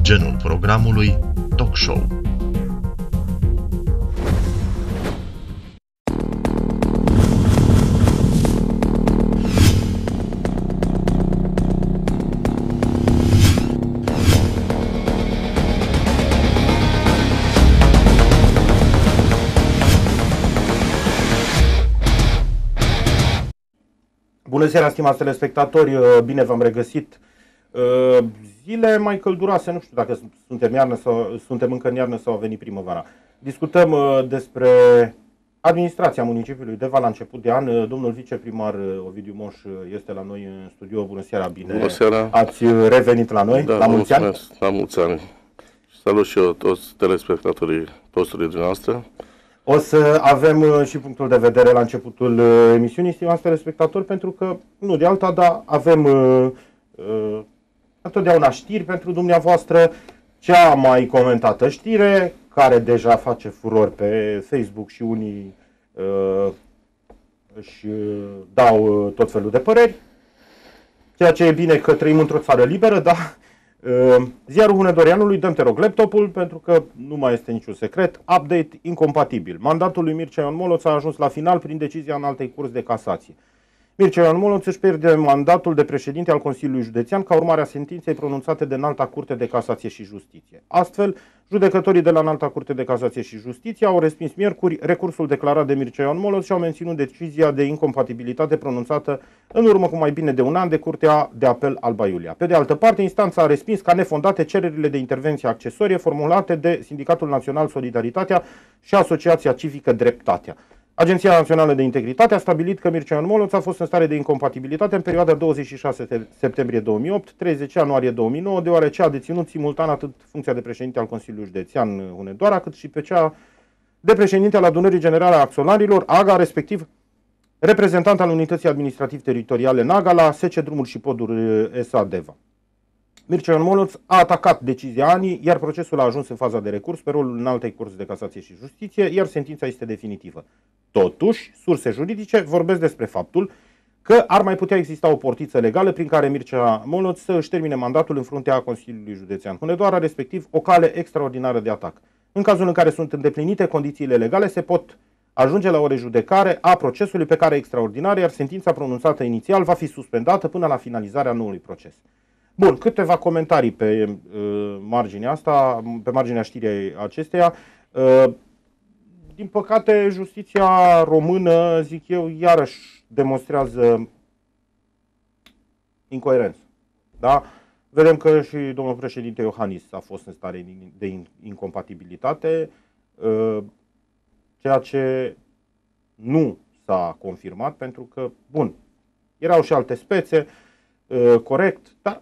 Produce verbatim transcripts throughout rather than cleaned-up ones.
genul programului talk show. Bună seara, stimați telespectatori, bine v-am regăsit. Zile mai călduroase, nu știu dacă suntem, iarnă sau, suntem încă în iarnă sau a venit primăvara. Discutăm despre administrația municipiului Deva la început de an. Domnul viceprimar Ovidiu Moș este la noi în studio. Bună seara, bine Bună seara. Ați revenit la noi, da, la mulți ani. La mulți ani. Salut și eu toți telespectatorii postului dumneavoastră. O să avem și punctul de vedere la începutul emisiunii, stimați telespectatori, pentru că, nu de alta, dar avem uh, uh, întotdeauna știri pentru dumneavoastră. Cea mai comentată știre, care deja face furor pe Facebook și unii uh, își dau tot felul de păreri, ceea ce e bine că trăim într-o țară liberă, dar Ziarul Hunedoreanului, dăm te rog laptopul, pentru că nu mai este niciun secret. Update incompatibil. Mandatul lui Mircea Ion Moloț a ajuns la final prin decizia Înaltei Curți de Casație. Mircea Ion Moloț își pierde mandatul de președinte al Consiliului Județean ca urmare a sentinței pronunțate de Înalta Curte de Casație și Justiție. Astfel, judecătorii de la Înalta Curte de Casație și Justiție au respins miercuri recursul declarat de Mircea Ion Moloț și au menținut decizia de incompatibilitate pronunțată în urmă cu mai bine de un an de Curtea de Apel Alba Iulia. Pe de altă parte, instanța a respins ca nefondate cererile de intervenție accesorie formulate de Sindicatul Național Solidaritatea și Asociația Civică Dreptatea. Agenția Națională de Integritate a stabilit că Mircea Ion Moloț a fost în stare de incompatibilitate în perioada douăzeci și șase septembrie două mii opt - treizeci ianuarie două mii nouă, deoarece a deținut simultan atât funcția de președinte al Consiliului Județean Hunedoara, cât și pe cea de președinte al Adunării Generale a Acționarilor, A G A, respectiv reprezentant al Unității Administrativ-Teritoriale Naga la S C Drumuri și Poduri S A Deva. Mircea Ion Moloț a atacat decizia A N I, iar procesul a ajuns în faza de recurs pe rolul Înaltei Curți de Casație și Justiție, iar sentința este definitivă. Totuși, surse juridice vorbesc despre faptul că ar mai putea exista o portiță legală prin care Mircea Moloț să își termine mandatul în fruntea Consiliului Județean Hunedoara, respectiv o cale extraordinară de atac. În cazul în care sunt îndeplinite condițiile legale, se pot ajunge la o rejudecare a procesului pe care extraordinară, iar sentința pronunțată inițial va fi suspendată până la finalizarea noului proces. Bun, câteva comentarii pe uh, marginea asta, pe marginea știrii acesteia. Uh, din păcate, justiția română, zic eu, iarăși demonstrează incoerență. Da? Vedem că și domnul președinte Iohannis a fost în stare de incompatibilitate, uh, ceea ce nu s-a confirmat, pentru că, bun, erau și alte spețe, uh, corect, dar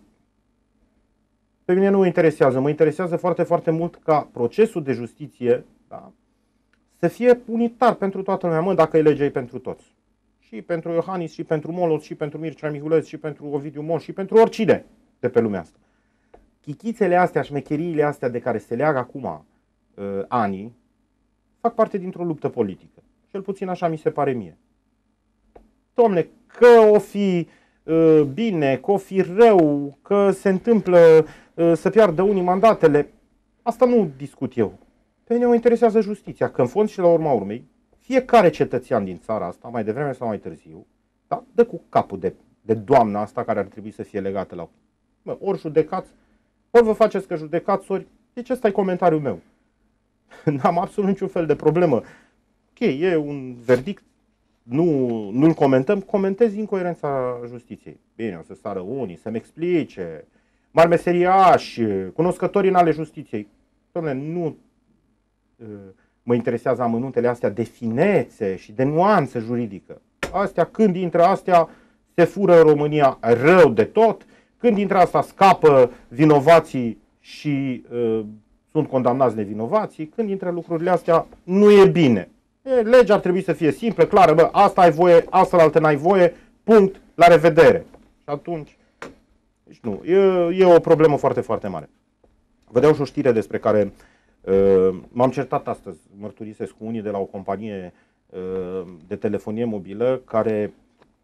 pe mine nu mă interesează. Mă interesează foarte, foarte mult ca procesul de justiție, da, să fie unitar pentru toată lumea. Mă, dacă e legea, e pentru toți. Și pentru Iohannis, și pentru Moloț, și pentru Mircea Mihuleț, și pentru Ovidiu Moș, și pentru oricine de pe lumea asta. Chichițele astea, șmecheriile astea de care se leagă acum uh, anii, fac parte dintr-o luptă politică. Cel puțin așa mi se pare mie. Dom'le, că o fi uh, bine, că o fi rău, că se întâmplă să piardă unii mandatele, asta nu discut eu. Pe mine mă interesează justiția, că în fond și la urma urmei, fiecare cetățean din țara asta, mai devreme sau mai târziu, da, dă cu capul de, de doamna asta care ar trebui să fie legată la... Bă, ori judecați, ori vă faceți că judecați, ori... Deci ăsta e comentariul meu. N-am absolut niciun fel de problemă. Ok, e un verdict, nu, nu-l comentăm, comentez incoerența justiției. Bine, o să sară unii, să-mi explice... Mari meseriași, cunoscătorii în ale justiției. Dom'le, nu uh, mă interesează amănuntele astea de finețe și de nuanță juridică. Astea, când intră astea, se fură România rău de tot. Când intră asta, scapă vinovații și uh, sunt condamnați nevinovații. Când intră lucrurile astea, nu e bine. E, legea ar trebui să fie simplă, clară. Bă, asta ai voie, asta la altă n-ai voie, punct, la revedere. Și atunci... Deci nu, e, e o problemă foarte, foarte mare. Vă dau și o știre despre care uh, m-am certat astăzi, mărturisesc cu unii de la o companie uh, de telefonie mobilă care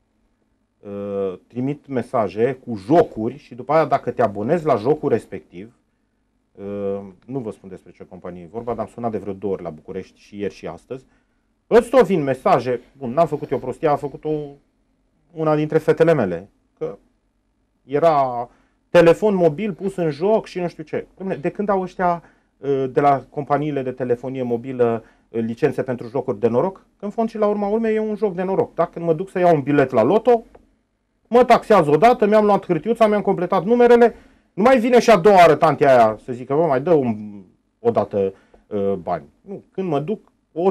uh, trimit mesaje cu jocuri și după aia dacă te abonezi la jocul respectiv, nu vă spun despre ce companie e vorba, dar am sunat de vreo două ori la București și ieri și astăzi. Îți tot vin mesaje, bun, n-am făcut eu prostia, a făcut-o una dintre fetele mele, că era telefon mobil pus în joc și nu știu ce. De când au ăștia de la companiile de telefonie mobilă licențe pentru jocuri de noroc? Că în fond și la urma urmei e un joc de noroc. Dacă mă duc să iau un bilet la loto, mă taxează odată, mi-am luat hârtiuța, mi-am completat numerele, nu mai vine și a doua oară tantea aia să zică, bă, mai dă un, odată uh, bani. Nu, când mă duc, o,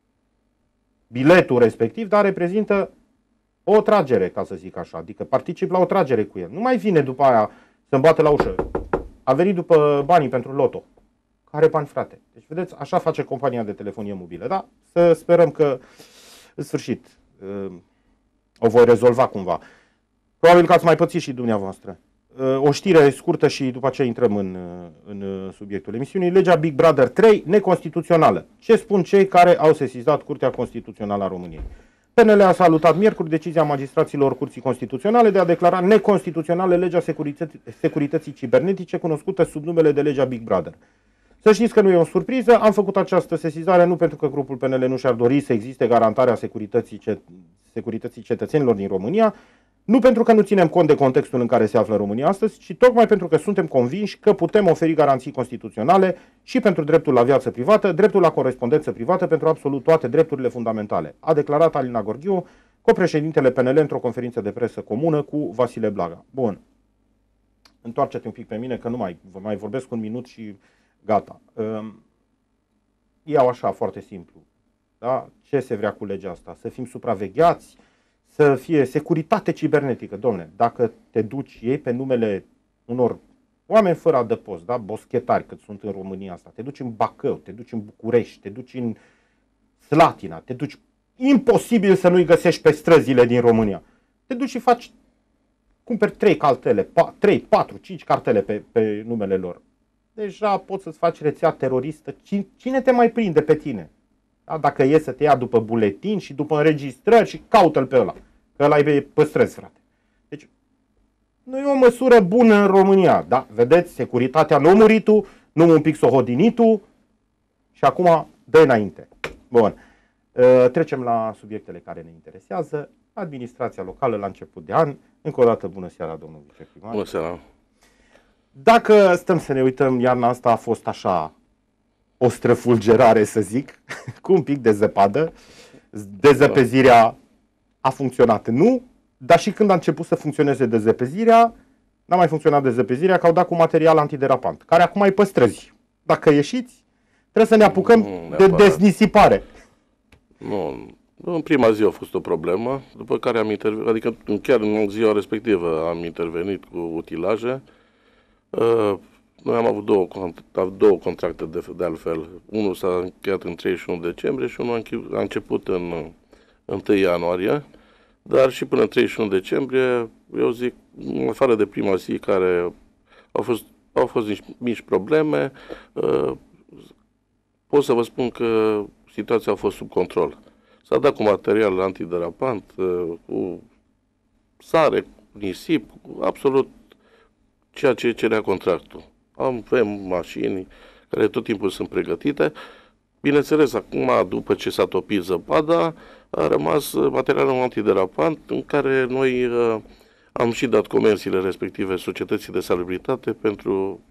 biletul respectiv, dar reprezintă o tragere, ca să zic așa, adică particip la o tragere cu el. Nu mai vine după aia să-mi bate la ușă. A venit după banii pentru loto. Care bani, frate? Deci, vedeți, așa face compania de telefonie mobilă, da? Să sperăm că, în sfârșit, uh, o voi rezolva cumva. Probabil că ați mai pățit și dumneavoastră. O știre scurtă și după aceea intrăm în, în subiectul emisiunii. Legea Big Brother trei, neconstituțională. Ce spun cei care au sesizat Curtea Constituțională a României? P N L a salutat miercuri decizia magistraților Curții Constituționale de a declara neconstituțională legea securității, securității cibernetice, cunoscută sub numele de legea Big Brother. Să știți că nu e o surpriză, am făcut această sesizare nu pentru că grupul P N L nu și-ar dori să existe garantarea securității, cet securității cetățenilor din România, nu pentru că nu ținem cont de contextul în care se află România astăzi, ci tocmai pentru că suntem convinși că putem oferi garanții constituționale și pentru dreptul la viață privată, dreptul la corespondență privată, pentru absolut toate drepturile fundamentale, a declarat Alina Gorghiu, copreședintele P N L, într-o conferință de presă comună cu Vasile Blaga. Bun. Întoarce-te un pic pe mine, că nu mai, vă mai vorbesc un minut și gata. Iau așa, foarte simplu. Da? Ce se vrea cu legea asta? Să fim supravegheați? Să fie securitate cibernetică. Dom'le, dacă te duci, iei pe numele unor oameni fără adăpost, da? Boschetari, cât sunt în România asta, te duci în Bacău, te duci în București, te duci în Slatina, te duci, imposibil să nu-i găsești pe străzile din România. Te duci și faci, cumperi trei cartele, trei, patru, cinci cartele pe, pe numele lor. Deja poți să-ți faci rețea teroristă. Cine te mai prinde pe tine? Da? Dacă e să te ia după buletin și după înregistrări și caută-l pe ăla. Că ăla îi păstrezi, frate. Deci, nu e o măsură bună în România. Da? Vedeți, securitatea nu muritu, nu un pic sohodinitu și acum dă înainte. Bun. Trecem la subiectele care ne interesează. Administrația locală la început de an. Încă o dată, bună seara, domnul viceprimar. Bună seara. Dacă stăm să ne uităm, iarna asta a fost așa o străfulgerare, să zic, cu un pic de zăpadă. Dezăpezirea a funcționat, nu, dar și când a început să funcționeze dezăpezirea, n-a mai funcționat dezăpezirea, că au dat cu material antiderapant, care acum îi păstrezi. Dacă ieșiți, trebuie să ne apucăm nu, de deznisipare. Nu, în prima zi a fost o problemă, după care am intervenit, adică chiar în ziua respectivă am intervenit cu utilaje. Uh, noi am avut două, două contracte de, de altfel. Unul s-a încheiat în treizeci și unu decembrie și unul a, a început în întâi ianuarie, dar și până în treizeci și unu decembrie, eu zic, în afară de prima zi care au fost, au fost nici mici probleme, uh, pot să vă spun că situația a fost sub control. S-a dat cu material antiderapant, uh, cu sare, cu nisip, cu absolut ceea ce cerea contractul. Avem mașini care tot timpul sunt pregătite. Bineînțeles, acum, după ce s-a topit zăpada, a rămas materialul antiderapant în care noi uh, am și dat comenzile respective societății de salubritate pentru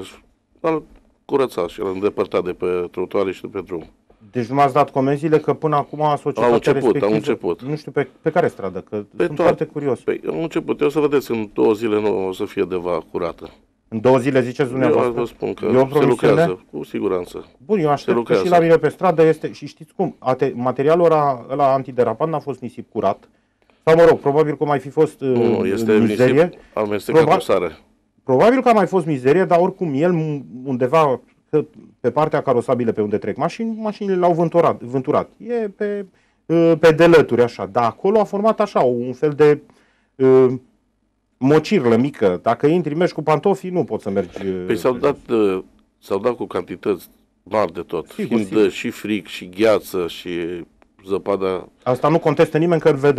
a curăța și a îndepărta de pe trotuare și de pe drum. Deci nu m-ați dat comenzile că până acum societatea au început, respectivă... Au început, Nu știu pe, pe care stradă, că pe sunt foarte curios. Pe, au început. Eu să vedeți, în două zile nu o să fie deva curată. În două zile ziceți dumneavoastră? Eu vă spun că se lucrează, cu siguranță. Bun, eu aștept că și la mine pe stradă este... Și știți cum? Ate, materialul ăla, ăla antiderapant n-a fost nisip curat. Sau mă rog, probabil că mai fi fost nu, nu, este mizerie. Nisip amestecat Proba cu sare. Probabil că a mai fost mizerie, dar oricum el undeva pe partea carosabilă pe unde trec mașini, mașinile l-au vânturat, vânturat. E pe, pe delături așa, dar acolo a format așa un fel de uh, mocirlă mică. Dacă intri, mergi cu pantofii, nu poți să mergi. Păi s-au dat, uh, s-au dat cu cantități mari de tot. Sigur, fiind sigur. și fric, și gheață, și zăpada. Asta nu contestă nimeni că îl vedem.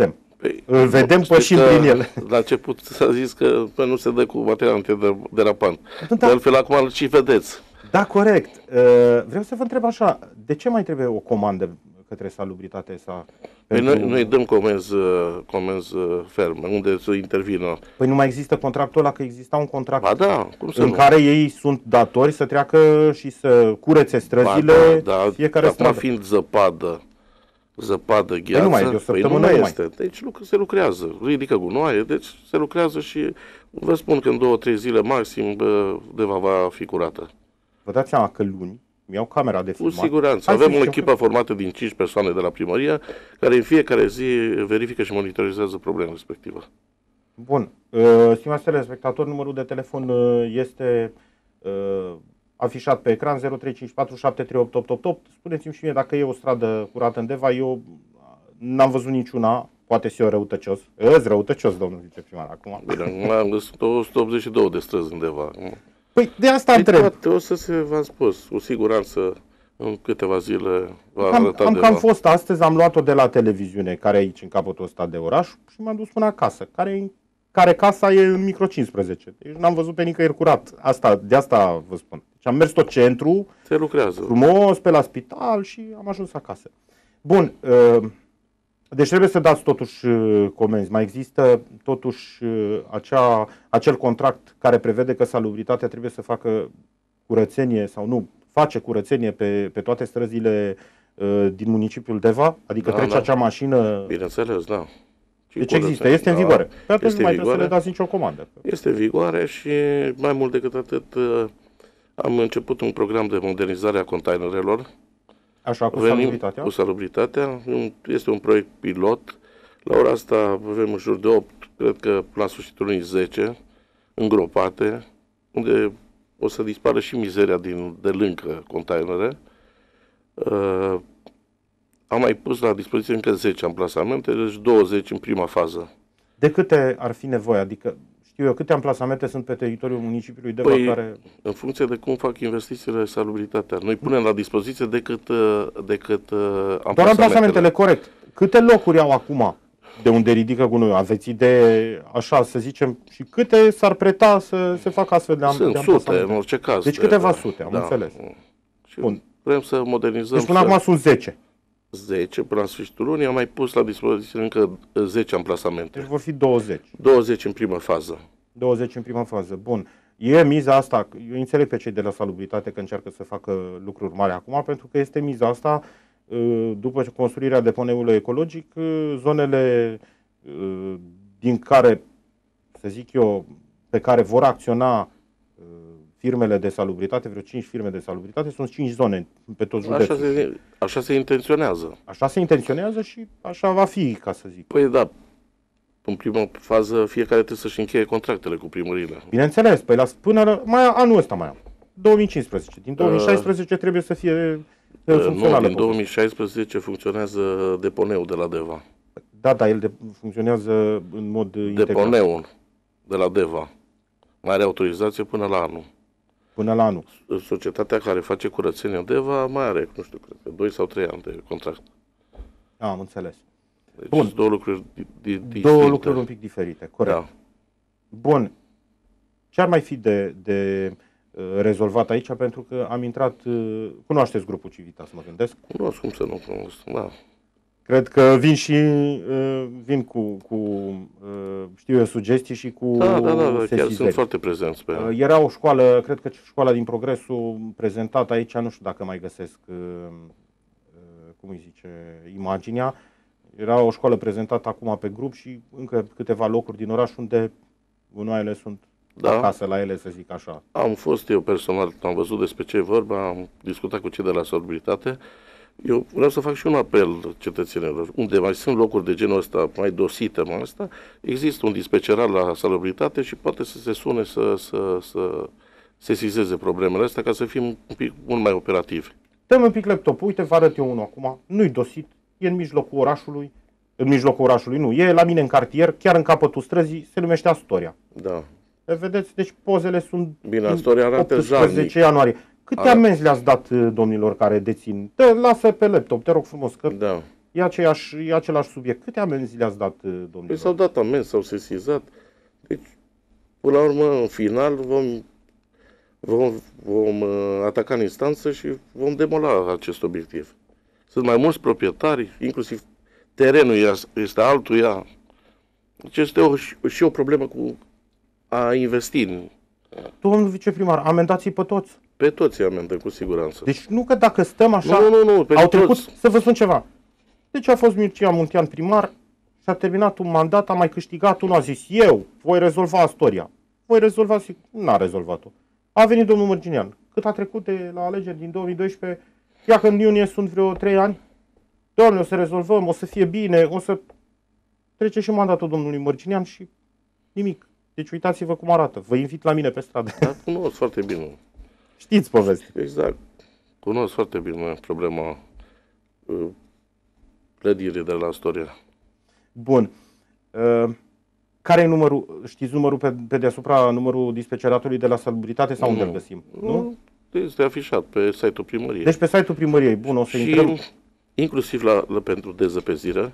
Păi, Îl vedem știi pășind că prin el. La început s-a zis că păi, nu se dă cu material antiderapant. Da. De altfel, acum îl și vedeți. Da, corect. Vreau să vă întreb așa, de ce mai trebuie o comandă către Salubritate? Sa Păi pentru... noi, noi dăm comenzi, comenzi ferme, unde să intervină. Păi nu mai există contractul ăla, că exista un contract Ba da, cum să în nu? care ei sunt datori să treacă și să curețe străzile, ba da, da, fiecare acum stradă. fiind zăpadă, zăpadă, gheață, nu mai e, de o păi nu săptămână mai nu este. Deci lucru, se lucrează, ridică gunoaie, deci se lucrează și vă spun că în două, trei zile maxim bă, Deva va fi curată. Vă dați seama că luni mi-au camera de Cu filmat. siguranță. Hai să Avem o zicem echipă formată din cinci persoane de la primărie care în fiecare zi verifică și monitorizează problema respectivă. Bun. Uh, stimați telespectatori, numărul de telefon uh, este uh, afișat pe ecran zero trei cinci patru șapte trei opt opt opt opt. Spuneți-mi și mie dacă e o stradă curată în Deva. Eu n-am văzut niciuna. Poate și eu răutăcios. Îți răutăcios, domnul viceprimar, acum. Bine, am găsit o sută optzeci și două de străzi undeva. Păi de asta Păi întreb. toate o să se, v-am spus, cu siguranță în câteva zile va Am, arăta am Deva. cam fost astăzi, am luat-o de la televiziune, care e aici în capătul ăsta de oraș, și m-am dus până acasă, care, care casa e în micro cincisprezece. Deci n-am văzut pe nicăieri curat. Asta, de asta vă spun. Deci am mers tot centru, Se lucrează. frumos, pe la spital și am ajuns acasă. Bun, deci trebuie să dați totuși comenzi. Mai există totuși acea, acel contract care prevede că Salubritatea trebuie să facă curățenie sau nu, face curățenie pe, pe toate străzile uh, din municipiul Deva? Adică Da, trece da. acea mașină... Bineînțeles, da. Și Deci curățenie, există, este în da. vigoare. Pe atunci Este nu mai în trebuie să le vigoare. dați nicio comandă. Este în vigoare și mai mult decât atât am început un program de modernizare a containerelor. Așa, cu Venim Salubritatea? cu salubritatea. Este un proiect pilot. La ora asta avem în jur de opt, cred că la sfârșitul lunii zece, îngropate, unde o să dispară și mizeria din, de lângă containere. Uh, am mai pus la dispoziție încă zece amplasamente, deci douăzeci în prima fază. De câte ar fi nevoie? Adică, știu eu, câte amplasamente sunt pe teritoriul municipiului Deva Păi, care... în funcție de cum fac investițiile salubritatea. Noi punem la dispoziție decât, uh, decât uh, amplasamentele. Doar amplasamentele, corect. Câte locuri au acum de unde ridică gunoiul? Aveți idee, așa să zicem, și câte s-ar preta să se facă astfel de, am, Sunt de sute, amplasamente? în orice caz. Deci de- câteva da, sute, am da. înțeles. Și Bun. vrem să modernizăm. Deci până să- acum sunt zece. zece până la sfârșitul lunii. Am mai pus la dispoziție încă zece amplasamente. Deci vor fi douăzeci. douăzeci în prima fază. douăzeci în prima fază. Bun. E miza asta, eu înțeleg pe cei de la Salubritate că încearcă să facă lucruri mari acum, pentru că este miza asta, după construirea deponeului ecologic, zonele din care, să zic eu, pe care vor acționa firmele de salubritate, vreo cinci firme de salubritate, sunt cinci zone pe tot județul. Așa se, așa se intenționează. Așa se intenționează și așa va fi, ca să zic. Păi da, în prima fază fiecare trebuie să-și încheie contractele cu primările. Bineînțeles, păi la, până la, mai anul ăsta mai am. două mii cincisprezece. Din două mii șaisprezece trebuie să fie Uh, funcțională. nu, din două mii șaisprezece funcționează deponeul de la Deva. Da, da, el de, funcționează în mod integral. Deponeul de la Deva mai are autorizație până la anul. Până la anul. Societatea care face curățenia Deva mai are, nu știu, cred că doi sau trei ani de contract. A, am înțeles. Deci Bun. sunt două lucruri di- di- distincte. Două lucruri un pic diferite, corect. Da. Bun. Ce ar mai fi de, de uh, rezolvat aici? Pentru că am intrat... Uh, cunoașteți grupul Civitas, mă gândesc. Cunosc, cum să nu cunosc. Da. Cred că vin și uh, vin cu, cu uh, știu eu, sugestii și cu Da, da, da, da, chiar sesizări. sunt foarte prezenți pe ea. Uh, Era o școală, cred că școala din Progresul prezentată aici, nu știu dacă mai găsesc, uh, uh, cum îi zice, imaginea. Era o școală prezentată acum pe grup și încă câteva locuri din oraș unde gunoaiele sunt Da. acasă la ele, să zic așa. Am fost eu personal, am văzut despre ce e vorba, am discutat cu cei de la Salubritate. Eu vreau să fac și un apel cetățenilor. Unde mai sunt locuri de genul ăsta, mai dosite, mai asta, există un dispecerat la Salubritate și poate să se sune să, să, să sesizeze problemele astea ca să fim un pic mult mai operativi. Dăm un pic laptopul, uite, vă arăt eu unul acum, nu-i dosit, e în mijlocul orașului, în mijlocul orașului, nu, e la mine în cartier, chiar în capătul străzii, se numește Astoria. Da. Le vedeți, deci pozele sunt Bine, Astoria arată optsprezece jalnic. ianuarie. Câte Arată. amenzi le-ați dat domnilor care dețin? Te lasă pe laptop, te rog frumos, că Da. e, aceeași, e același subiect. Câte amenzi le-ați dat, domnule? Păi s-au dat amenzi, s-au sesizat. Deci, până la urmă, în final, vom, vom, vom uh, ataca în instanță și vom demola acest obiectiv. Sunt mai mulți proprietari, inclusiv terenul este altuia. Deci este o, și o problemă cu a investi în... Domnul viceprimar, amendați pe toți. Pe toți îi amendăm, cu siguranță. Deci nu că dacă stăm așa, nu, nu, nu, pe au trecut, toți. să vă spun ceva. Deci a fost Mircea Muntean primar și a terminat un mandat, a mai câștigat, unul a zis, eu voi rezolva Astoria. Voi rezolva, n-a rezolvat-o. A venit domnul Mărginean. Cât a trecut de la alegeri din două mii doisprezece, ia că în iunie sunt vreo trei ani, Doamne, o să rezolvăm, o să fie bine, o să trece și mandatul domnului Mărginean și nimic. Deci uitați-vă cum arată. Vă invit la mine pe stradă. Da, cunosc foarte bine. Știți povestea. Exact. Cunosc foarte bine problema uh, clădirii de la Astoria. Bun. Uh, care e numărul, știți numărul pe, pe deasupra, numărul dispeceratului de la salubritate sau Nu. unde îl găsim? Nu? Este afișat pe site-ul primăriei. Deci pe site-ul primăriei. Bun, o să și intrăm. inclusiv la, la pentru dezăpezire,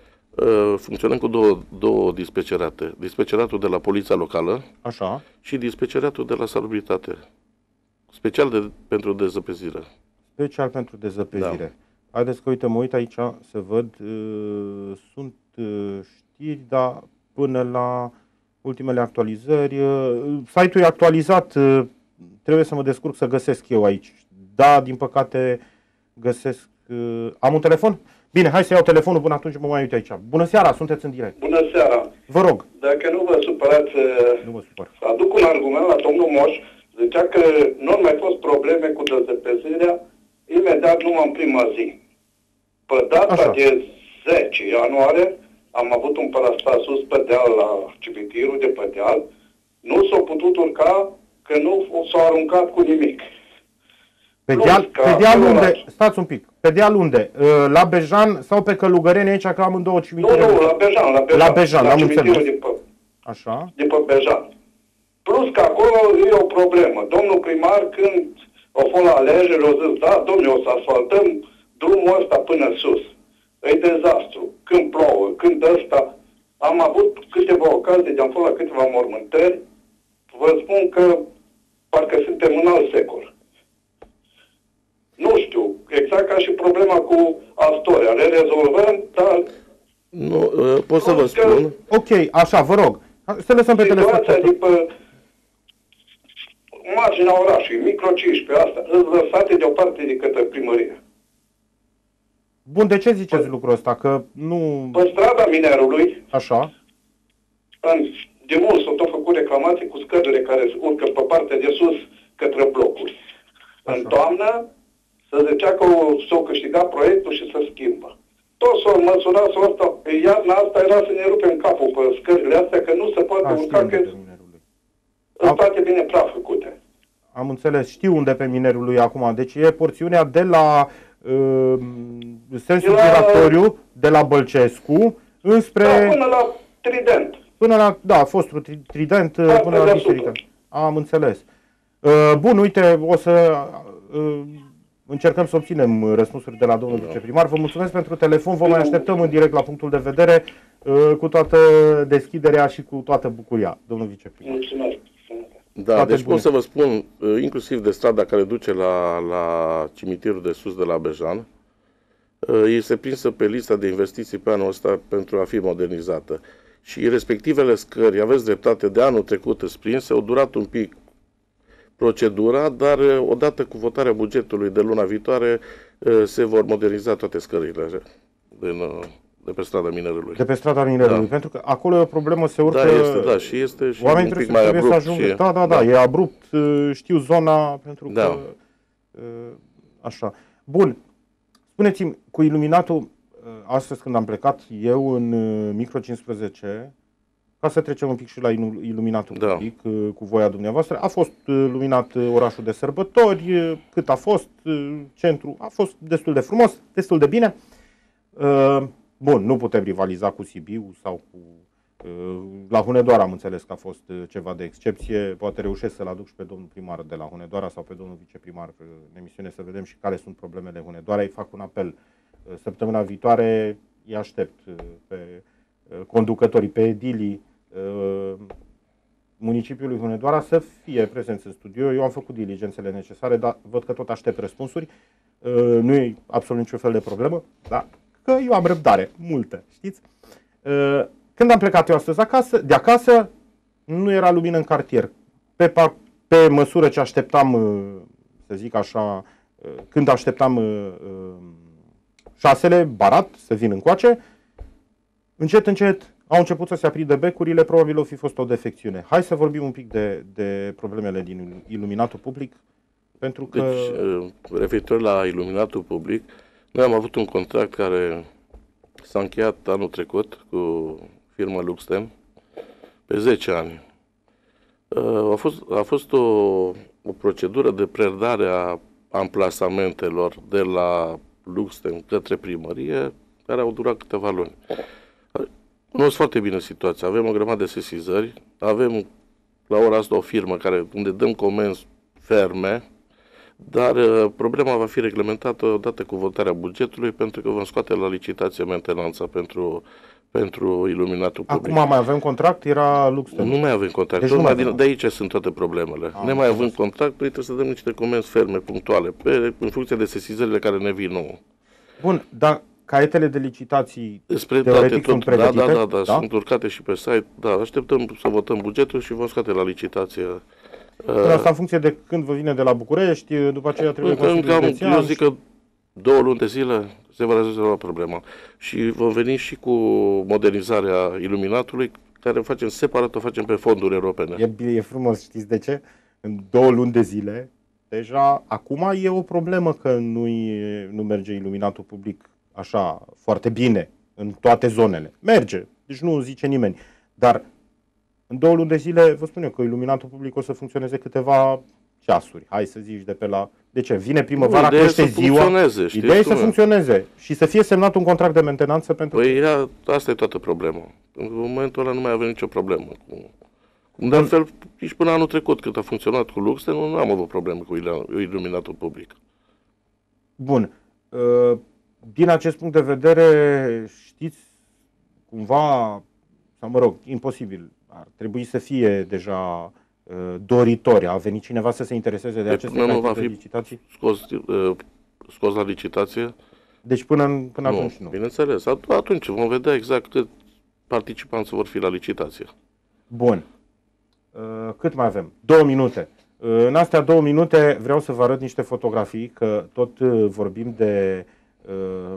uh, funcționăm cu două, două dispecerate. Dispeceratul de la poliția locală Așa. și dispeceratul de la salubritate. Special de, pentru dezăpezire. Special pentru dezăpezire. Da. Haideți că, uite, mă uit aici să văd. Uh, sunt uh, știri, dar până la ultimele actualizări. Uh, site-ul e actualizat. Uh, trebuie să mă descurc să găsesc eu aici. Da, din păcate găsesc. Uh, am un telefon? Bine, hai să iau telefonul, până atunci mă mai uit aici. Bună seara, sunteți în direct. Bună seara. Vă rog. Dacă nu vă supărați, Nu vă supăr. aduc un argument la domnul Moș. Zicea că nu au mai fost probleme cu dezăpezirea imediat numai în prima zi. Pe data Așa. de zece ianuarie am avut un parastat sus pe deal la cimitirul de pe deal. Nu s-a putut urca că nu s-a aruncat cu nimic. Pe Plus deal, că pe deal acolo unde? la- Stați un pic. Pe deal unde? Uh, La Bejan sau pe Călugăreni aici, că am în două Nu, cimitire? nu, la Bejan, la Bejan. La Bejan, la am cimitirul înțeles. de pe, Așa. de pe Bejan. Plus că acolo e o problemă. Domnul primar, când au fost la alegeri, au zis, da, domnule, o să asfaltăm drumul ăsta până sus. E dezastru. Când plouă, când ăsta... Am avut câteva ocazii de am fost la câteva mormântări. Vă spun că parcă suntem în alt secol. Nu știu, exact ca și problema cu Astoria. Le rezolvăm, dar Nu, uh, pot să vă Plus că- spun. Ok, așa, vă rog. Să lăsăm pe situația telespectator. de pe marginea orașului, micro cincisprezece, asta, îți lăsate deoparte de către primărie. Bun, de ce ziceți lucrul ăsta? Că nu... Pe strada Minerului, Așa. în, de mult s-au tot făcut reclamații cu scările care urcă pe partea de sus către blocuri. Așa. În toamnă se zicea că o, s-au câștigat proiectul și se schimbă. Tot s-au măsurat s-au asta. Pe iarna asta era să ne rupem capul pe scările astea, că nu se poate A, știu urca, unde că pe Minerului. sunt toate bine praf făcute. Am înțeles, știu unde pe Minerului acum. Deci e porțiunea de la uh, sensul De la- giratoriu, de la Bălcescu, înspre... Da, până la Trident. Până la, da, fostul tri- Trident, uh, Partea până la deasupra. biserică. Am înțeles. Uh, bun, uite, o să uh, încercăm să obținem răspunsuri de la domnul viceprimar. Vă mulțumesc pentru telefon, vă mai așteptăm în direct la punctul de vedere uh, cu toată deschiderea și cu toată bucuria, domnul viceprimar. Mulțumesc. Da, Toate deci bune. pot să vă spun, uh, inclusiv de strada care duce la, la cimitirul de sus de la Bejan, uh, este prinsă pe lista de investiții pe anul ăsta pentru a fi modernizată. Și respectivele scări, aveți dreptate, de anul trecut îți prinse, au durat un pic procedura, dar uh, odată cu votarea bugetului de luna viitoare uh, se vor moderniza toate scările din, uh, de pe strada Minerului. De pe strada Minerului, Da. pentru că acolo e o problemă, se urcă... Da, este, da, și este și Oamenii un pic trebuie, mai trebuie să abrupt. ajungă. și, Da, da, da, e abrupt. uh, Știu zona pentru Da. că... uh, Așa. Bun. Spuneți-mi, cu iluminatul, uh, astăzi când am plecat eu în uh, micro cincisprezece, ca să trecem un pic și la ilu- iluminatul Da. public, uh, cu voia dumneavoastră, a fost uh, luminat uh, orașul de sărbători, uh, cât a fost, uh, centru, a fost destul de frumos, destul de bine. Uh, Bun, nu putem rivaliza cu Sibiu sau cu... uh, La Hunedoara am înțeles că a fost uh, ceva de excepție. Poate reușesc să-l aduc și pe domnul primar de la Hunedoara sau pe domnul viceprimar uh, în emisiune să vedem și care sunt problemele Hunedoarei. Fac un apel Săptămâna viitoare îi aștept pe conducătorii, pe edilii municipiului Hunedoara să fie prezenți în studio. Eu am făcut diligențele necesare, dar văd că tot aștept răspunsuri. Nu e absolut niciun fel de problemă, dar că eu am răbdare, multă, știți? Când am plecat eu astăzi acasă, de acasă, nu era lumină în cartier. Pe, pe măsură ce așteptam, să zic așa, când așteptam șasele, barat, să vin încoace, încet, încet au început să se aprindă becurile, probabil o fi fost o defecțiune. Hai să vorbim un pic de, de problemele din iluminatul public, pentru că... Deci, referitor la iluminatul public, noi am avut un contract care s-a încheiat anul trecut cu firma Luxten pe zece ani. A fost, a fost o, o procedură de predare a amplasamentelor de la Luxten către primărie, care au durat câteva luni. Cunosc foarte bine situația. Avem o grămadă de sesizări, avem la ora asta o firmă care, unde dăm comenzi ferme, dar uh, problema va fi reglementată odată cu votarea bugetului, pentru că vom scoate la licitație mentenanța pentru, pentru iluminatul public. Acum mai avem contract? Era Luxten. Nu mai avem contract. Deci mai din, de aici sunt toate problemele. Am ne mai avem contract, noi trebuie să dăm niște comenzi ferme, punctuale, pe, în funcție de sesizările care ne vin nouă. Bun, dar caietele de licitații Despre teoretic tot, sunt pregătite? Da, da, da, da, sunt urcate și pe site. Da, așteptăm să votăm bugetul și vom scoate la licitație. Până asta în funcție de când vă vine de la București, după aceea trebuie Consiliul Județean. Eu zic că două luni de zile se va rezolva problema. Și vom veni și cu modernizarea iluminatului, care o facem separat, o facem pe fonduri europene. E bine, e frumos, știți de ce? În două luni de zile, deja, acum e o problemă că nu, nu merge iluminatul public așa foarte bine în toate zonele. Merge, deci nu zice nimeni. Dar în două luni de zile, vă spun eu că iluminatul public o să funcționeze câteva ceasuri. Hai să zici de pe la... De ce? Vine primăvara, nu, crește ziua. Ideea e să funcționeze și să fie semnat un contract de mentenanță pentru... Păi ia, asta e toată problema. În momentul ăla nu mai avem nicio problemă. De altfel, nici până anul trecut, cât a funcționat cu Luxten, nu am avut probleme cu iluminatul public. Bun. Din acest punct de vedere, știți, cumva, sau mă rog, imposibil, ar trebui să fie deja uh, doritori. A venit cineva să se intereseze de, de aceste caiete de licitații? Scos, uh, scos la licitație? Deci până, în, până nu, atunci nu. Bineînțeles. Atunci vom vedea exact cât participanți vor fi la licitație. Bun. Uh, cât mai avem? Două minute. Uh, în astea două minute vreau să vă arăt niște fotografii, că tot uh, vorbim de uh,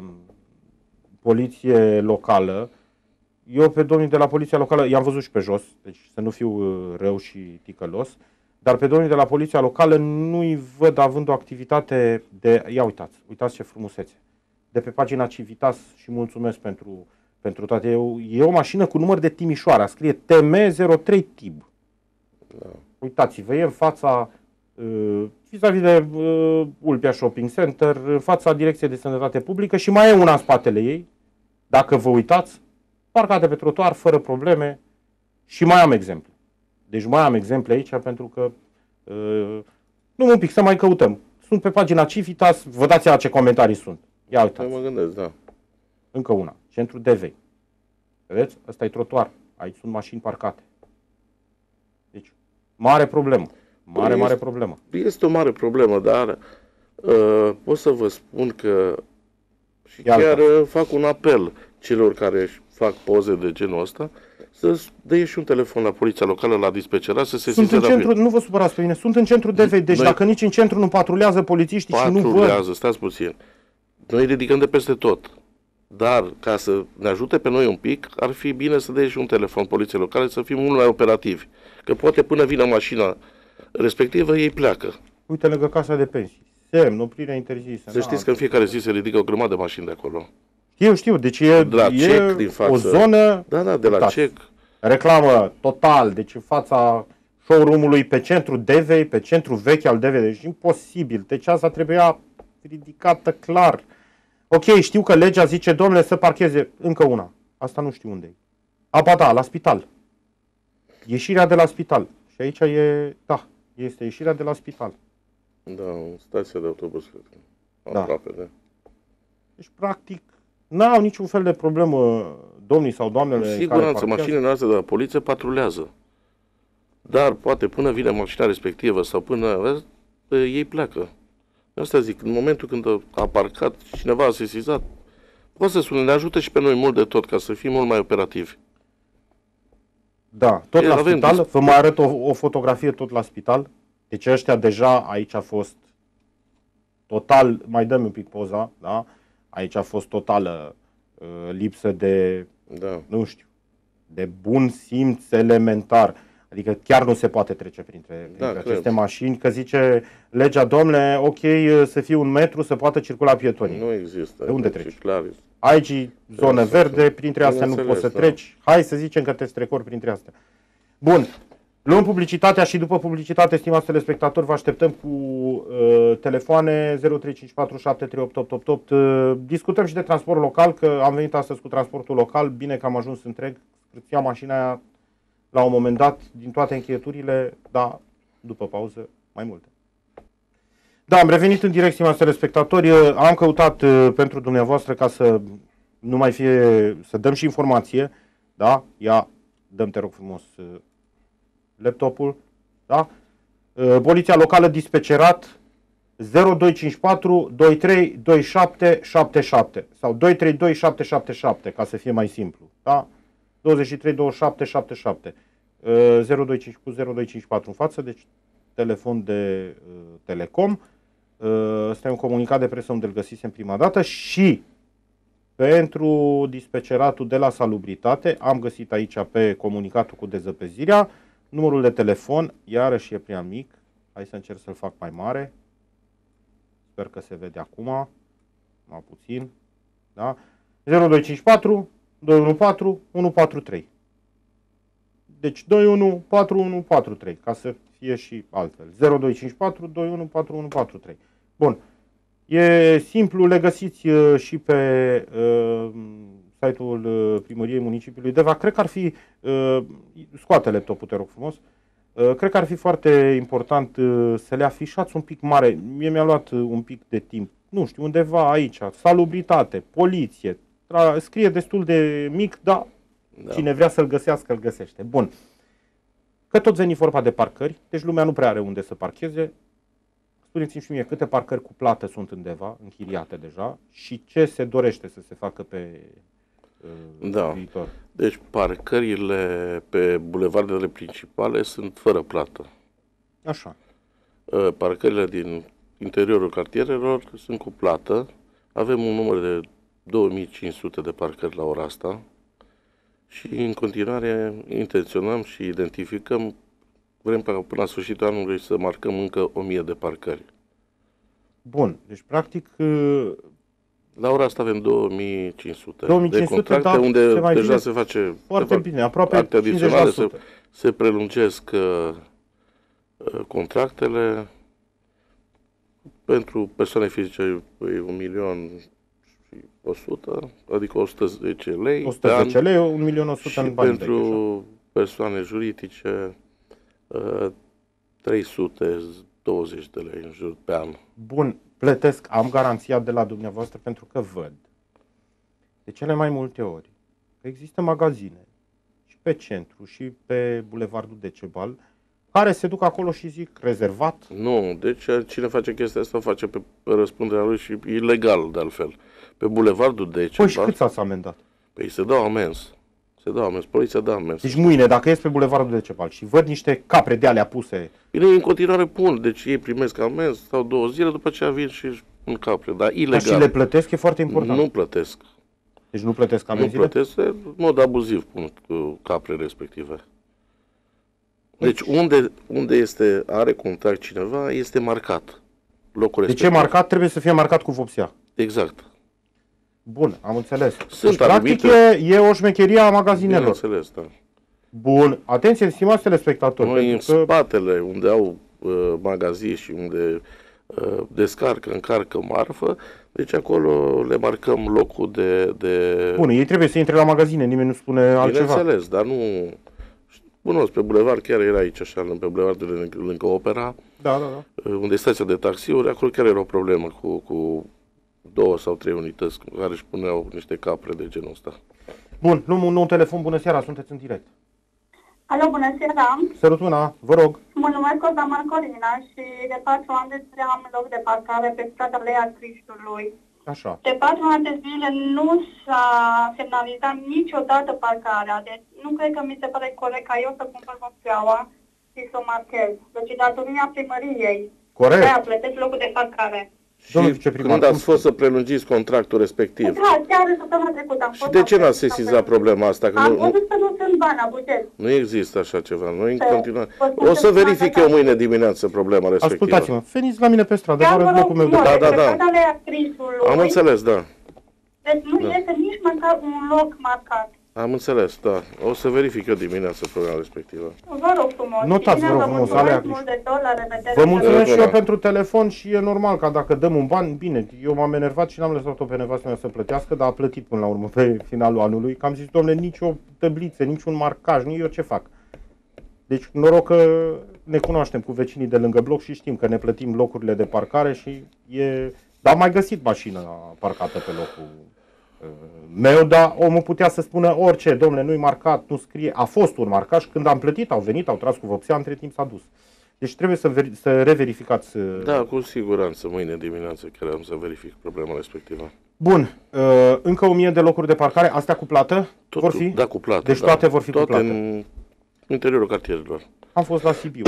poliție locală. Eu pe domnii de la poliția locală i-am văzut și pe jos, deci să nu fiu rău și ticălos, dar pe domnii de la poliția locală nu-i văd având o activitate de... Ia uitați, uitați ce frumusețe. De pe pagina Civitas și mulțumesc pentru, pentru toate. E o, e o mașină cu număr de Timișoara, scrie T M zero trei T I B. Da. Uitați-vă, e în fața, uh, vis-a-vis de uh, Ulpia Shopping Center, în fața Direcției de Sănătate Publică și mai e una în spatele ei, dacă vă uitați, parcate pe trotuar, fără probleme, și mai am exemple. Deci mai am exemple aici, pentru că, uh, nu un pic, să mai căutăm. Sunt pe pagina Civitas, vă dați seama ce comentarii sunt. Ia uitați. Eu mă gândesc, da. Încă una, centru D V. Vedeți? Ăsta e trotuar. Aici sunt mașini parcate. Deci, mare problemă. Mare, este, mare problemă. Este o mare problemă, dar uh, pot să vă spun că și Ia chiar uitați. fac un apel celor care fac poze de genul ăsta, să dea și un telefon la poliția locală, la dispecerat, să se Sunt în centru, nu vă supărați pe mine, sunt în centru D V, deci noi, dacă nici în centru nu patrulează polițiștii și nu văd... Patrulează, stați puțin. Noi ridicăm de peste tot. Dar, ca să ne ajute pe noi un pic, ar fi bine să dea și un telefon poliției locale, să fim mult mai operativi. Că poate până vine mașina respectivă, ei pleacă. Uite, lângă casa de pensii. Semn, oprirea interzisă. Să știți că în fiecare zi se ridică o grămadă de mașini de acolo. Eu știu, deci e, de la e cec, din față. O zonă... Da, da, de la uitați, cec. Reclamă total, deci în fața showroom-ului pe centru D V, pe centru vechi al D V, deci imposibil. Deci asta trebuia ridicată clar. Ok, știu că legea zice, domnule, să parcheze încă una. Asta nu știu unde e. Aba da, la spital. Ieșirea de la spital. Și aici e, da, este ieșirea de la spital. Da, în stația de autobuz, cred că. Da. Aproape, da. Deci, practic, n-au niciun fel de problemă domnii sau doamnele Cu care siguranță, parchează. mașinile noastre de la poliție patrulează. Dar poate până vine mașina respectivă sau până ei pleacă. Asta zic, în momentul când a parcat și cineva a sesizat, poate să spune, ne ajută și pe noi mult de tot ca să fim mult mai operativi. Da, tot E, la avem spital, dis- vă mai arăt o, o fotografie tot la spital. Deci ăștia deja, aici a fost total, mai dăm un pic poza, da? Aici a fost totală uh, lipsă de, Da. nu știu, de bun simț elementar. Adică chiar nu se poate trece printre, printre Da, aceste cred. mașini, că zice legea, domnule, ok, să fie un metru, să poată circula pietonii. Nu există. De unde Deci, treci? Clar. Aici zone Asta, verde, printre astea nu bineînțeles, poți să da. treci. Hai să zicem că te strecori printre astea. Bun. Luăm publicitatea și după publicitate, stimați telespectatori, vă așteptăm cu uh, telefoane zero trei cinci patru șapte trei opt opt opt opt. Uh, discutăm și de transport local, că am venit astăzi cu transportul local. Bine că am ajuns întreg. Îți ia mașina aia la un moment dat, din toate încheieturile, dar după pauză, mai multe. Da, am revenit în direct, stimați telespectatori. Uh, am căutat uh, pentru dumneavoastră ca să nu mai fie, să dăm și informație. Da? Ia, dăm te rog frumos uh, laptopul, da? Uh, Poliția locală dispecerat zero doi cinci patru doi trei doi șapte șapte șapte sau doi trei doi șapte șapte șapte, ca să fie mai simplu, da? douăzeci și trei douăzeci și șapte șaptezeci și șapte. Uh, zero doi cinci cu zero doi cinci patru în față, deci telefon de uh, Telecom. Uh, Ăsta e un comunicat de presă unde îl găsisem prima dată și pentru dispeceratul de la Salubritate am găsit aici pe comunicatul cu dezăpezirea numărul de telefon, iarăși e prea mic, hai să încerc să-l fac mai mare, sper că se vede acum, mai puțin, da? zero doi cinci patru doi unu patru unu patru trei. Deci doi unu patru unu patru trei, ca să fie și altfel. zero doi cinci patru doi unu patru unu patru trei. Bun. E simplu, le găsiți uh, și pe uh, site-ul uh, Primăriei Municipiului Deva. Cred că ar fi, uh, scoate laptopul, te rog frumos, uh, cred că ar fi foarte important uh, să le afișați un pic mare. Mie mi-a luat uh, un pic de timp, nu știu, undeva aici, salubritate, poliție, tra- scrie destul de mic, dar Da. cine vrea să-l găsească, îl găsește. Bun. Că tot veni vorba de parcări, deci lumea nu prea are unde să parcheze. Spuneți-mi și mie câte parcări cu plată sunt undeva, închiriate deja, și ce se dorește să se facă pe uh, Da. viitor. Deci parcările pe bulevardele principale sunt fără plată. Așa. Uh, Parcările din interiorul cartierelor sunt cu plată. Avem un număr de două mii cinci sute de parcări la ora asta și în continuare intenționăm și identificăm, vrem până la sfârșitul anului să marcăm încă o mie de parcări. Bun. Deci, practic, uh, La ora asta avem două mii cinci sute două mii cinci de sute, contracte da, unde se mai deja bine. se face foarte se fac bine, aproape acte cincizeci la adiționale, se, sută. se prelungesc uh, uh, contractele. Pentru persoane fizice e un milion și o sută, adică o sută zece lei o sută zece lei, un milion o sută și în bani pentru vechi, așa. persoane juridice uh, trei sute douăzeci de lei în jur pe an. Bun, plătesc, am garanția de la dumneavoastră pentru că văd de cele mai multe ori că există magazine și pe centru și pe bulevardul Decebal care se duc acolo și zic rezervat. Nu, deci cine face chestia asta o face pe răspunderea lui și ilegal de altfel. Pe bulevardul Păi și Decebal, cât s-ați amendat? păi se dau amenzi. Se dau amenzi, poliția dă amenzi. Deci mâine, dacă ies pe bulevardul Decebal și văd niște capre de alea puse, Bine, în continuare pun, deci ei primesc amenzi, stau două zile, după aceea vin și își pun capre, dar dar ilegal. și le plătesc, e foarte important. Nu plătesc. Deci nu plătesc Nu amenziile? plătesc, în mod abuziv pun uh, capre respective. Deci unde, unde este, are contact cineva, este marcat locul De ce respectiv. marcat? Trebuie să fie marcat cu vopsea. Exact. Bun, am înțeles. Sunt deci, practic anumite- e, e o șmecherie a magazinelor. Bineînțeles, da. Bun, atenție, stimați telespectatori, Noi în pentru că spatele, unde au uh, magazii și unde uh, descarcă, încarcă marfă, deci acolo le marcăm locul de... de... bun, ei trebuie să intre la magazine, nimeni nu spune altceva. Bineînțeles, dar nu... Cunosc, pe bulevard, chiar era aici așa, pe bulevardul lângă, lângă opera, Da, da, da. unde e stația de taxiuri, acolo chiar era o problemă cu, cu două sau trei unități care își puneau niște capre de genul ăsta. Bun, luăm un nou telefon, bună seara, sunteți în direct. Alo, bună seara! Sărut mâna, vă rog. Mă numesc Oza Corina și de patru ani de zile am loc de parcare pe strada Lea Criștului. Așa. De patru ani de zile nu s-a semnalizat niciodată parcarea, deci nu cred că mi se pare corect ca eu să cumpăr măseaua și să o marchez. Deci datoria primăriei. Corect. De-aia plătesc locul de parcare. Domnul Și viceprimar, când cum ați fost să prelungiți contractul respectiv? Da, chiar săptămâna trecută am Și fost de la ce n-ați buget, sesizat problema asta? Că Am nu, nu, văzut că nu sunt bani la buget. nu există așa ceva. Noi în Ce? continuare. Vă spun O că să prima verific dată- eu mâine dimineață problema respectivă. ascultați-mă, veniți la mine pe stradă, vă Chiar vă arăt rog locul meu de frumos, Da, da, pe da. strada Lea Criștului, Am înțeles, da. deci nu Da. este nici măcar un loc marcat. Am înțeles, da. O să verific eu dimineața problema respectivă. Vă rog frumos. Notați, Și vă rog bine, frumos, mulțumesc Alea mult de tot, la revedere. Vă mulțumesc și eu Bună. pentru telefon și e normal ca dacă dăm un ban, bine, eu m-am enervat și n-am lăsat-o pe nevastă mea să plătească, dar a plătit până la urmă pe finalul anului, că am zis, domnule, nici o tăbliță, nici un marcaj, nici eu ce fac. Deci noroc că ne cunoaștem cu vecinii de lângă bloc și știm că ne plătim locurile de parcare și e... Dar am mai găsit mașina parcată pe locul uh, meu, dar omul putea să spună orice, domnule, nu-i marcat, nu scrie, a fost un marcaj, când am plătit, au venit, au tras cu vopsea, între timp s-a dus. Deci trebuie să, veri- să reverificați. uh, Da, cu siguranță, mâine dimineață chiar am să verific problema respectivă. Bun, uh, încă o mie de locuri de parcare, astea cu plată vor fi? Da, cu plată. Deci da. toate vor fi cu toate plată. în interiorul cartierelor. Am fost la Sibiu.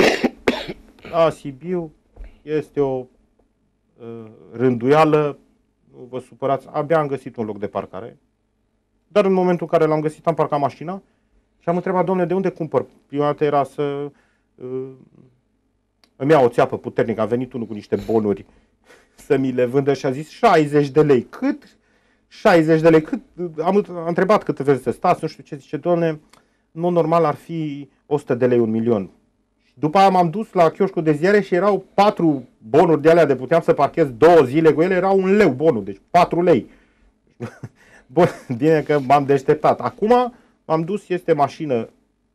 La Sibiu este o uh, rânduială, nu vă supărați, abia am găsit un loc de parcare. Dar în momentul în care l-am găsit, am parcat mașina și am întrebat, domnule, de unde cumpăr? Prima dată era să uh, îmi iau o țeapă puternică. A venit unul cu niște bonuri să mi le vândă și a zis șaizeci de lei. Cât? șaizeci de lei. Cât? Am, am întrebat cât vreți să stați, nu știu ce, zice, domnule, în mod normal ar fi o sută de lei, un milion. După aia m-am dus la chioșcul de ziare și erau patru bonuri de alea de puteam să parchez două zile cu ele, era un leu bonul, deci patru lei. Bun, bine că m-am deșteptat. Acum m-am dus, este mașină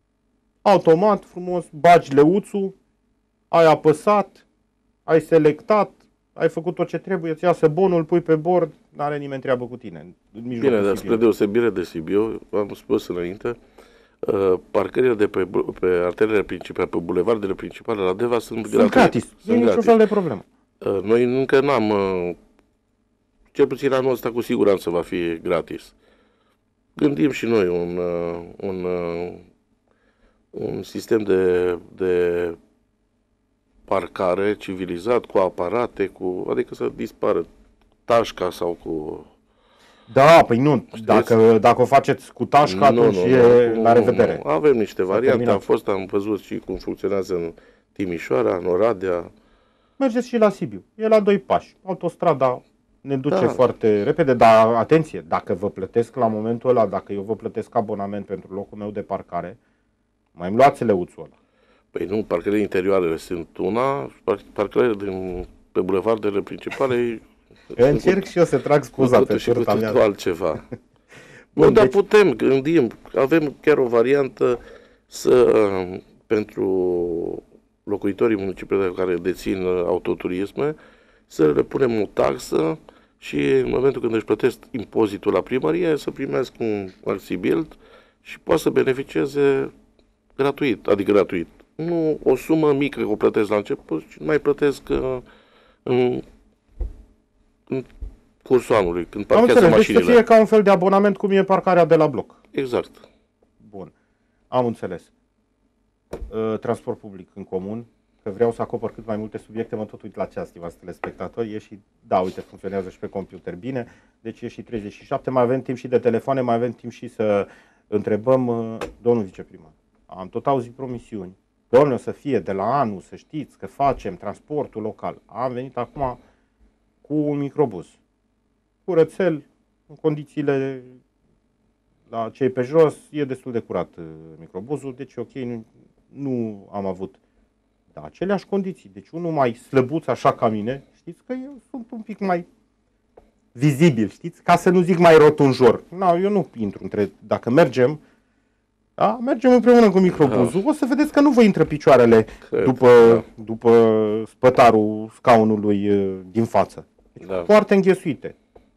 automat, frumos, bagi leuțul, ai apăsat, ai selectat, ai făcut tot ce trebuie, îți iasă bonul, îl pui pe bord, n-are nimeni treabă cu tine. În mijlocul Bine, dar Sibiu. spre deosebire de Sibiu, am spus înainte, uh, parcările de pe, bu- pe arterele principale, pe bulevardele principale la Deva sunt, Sunt gratis, nu e niciun fel de problemă. Uh, Noi încă n-am, uh, cel puțin anul ăsta cu siguranță va fi gratis. Gândim și noi un, uh, un, uh, un sistem de, de parcare civilizat, cu aparate, cu, adică să dispară tașca sau cu... Da, păi nu, dacă, dacă o faceți cu tașca, atunci e nu, la nu, revedere. nu. Avem niște variante, terminat. am fost, am văzut și cum funcționează în Timișoara, în Oradea. Mergeți și la Sibiu, e la doi pași. Autostrada ne duce Da. foarte repede, dar atenție, dacă vă plătesc la momentul ăla, dacă eu vă plătesc abonament pentru locul meu de parcare, mai îmi luați leuțul ăla. Păi nu, parcările interioare sunt una, par- parcările din, pe bulevardele principale Încerc și eu să trag scuza cu pe totul și cu turta mea. totul altceva. Bun, Nu, dar deci- putem, gândim, avem chiar o variantă să, pentru locuitorii municipiului care dețin autoturisme, să le punem o taxă și în momentul când își plătesc impozitul la primărie să primească un axibild și poate să beneficieze gratuit, adică gratuit. Nu o sumă mică că o plătesc la început și nu mai plătesc uh, în, în cursul anului, când Am parchează înțeles, deci să mașinile. fie ca un fel de abonament cum e parcarea de la bloc. Exact. Bun, am înțeles. Uh, transport public în comun, că vreau să acopăr cât mai multe subiecte, mă tot uit la ceas, stimați telespectatori, e și, da, uite, funcționează și pe computer bine, deci e și treizeci și șapte, mai avem timp și de telefoane, mai avem timp și să întrebăm uh, domnul viceprimar. Am tot auzit promisiuni. Domnule, o să fie de la anul, să știți că facem transportul local. Am venit acum cu un microbuz, curățel, în condițiile la cei pe jos, e destul de curat uh, microbuzul, deci ok, nu, nu am avut da, aceleași condiții. Deci unul mai slăbuț așa ca mine, știți că eu sunt un pic mai vizibil, știți? Ca să nu zic mai rotunjor. No, eu nu intru între, dacă mergem, da, mergem împreună cu microbuzul, o să vedeți că nu vă intră picioarele Cred, după, da. după spătarul scaunului uh, din față. Deci Da. foarte înghesuite.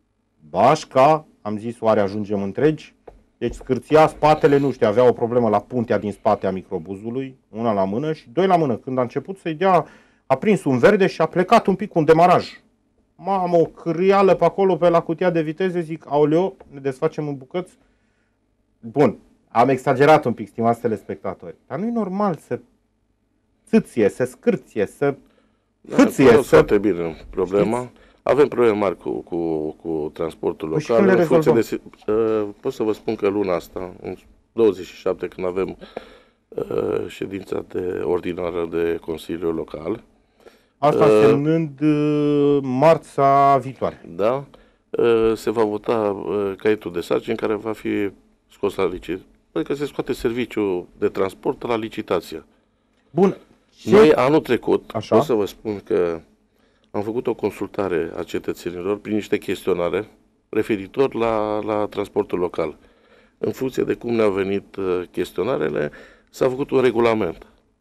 bașca, am zis, oare ajungem întregi? Deci scârția spatele, nu știu, avea o problemă la puntea din spate a microbuzului, una la mână și doi la mână. Când a început să-i dea, a prins un verde și a plecat un pic cu un demaraj. Mamă, o cârială pe acolo, pe la cutia de viteze, zic, aoleo, ne desfacem în bucăți. Bun, am exagerat un pic, stimați telespectatori, dar nu e normal să țâție, să scârție, să hâție. Da, să... foarte bine problema. Știți? Avem probleme mari cu, cu, cu transportul Păi local. le în funcție rezolvăm? de, uh, pot să vă spun că luna asta, în douăzeci și șapte, când avem uh, ședința de ordinară de Consiliul Local. Asta uh, însemnând uh, marța viitoare. Da, uh, se va vota uh, caietul de sarcini care va fi scos la licitație. Adică se scoate serviciul de transport la licitație. Bun. Ce... Noi anul trecut, Așa? pot să vă spun că am făcut o consultare a cetățenilor prin niște chestionare referitor la, la transportul local. În funcție de cum ne-au venit uh, chestionarele, s-a făcut un regulament.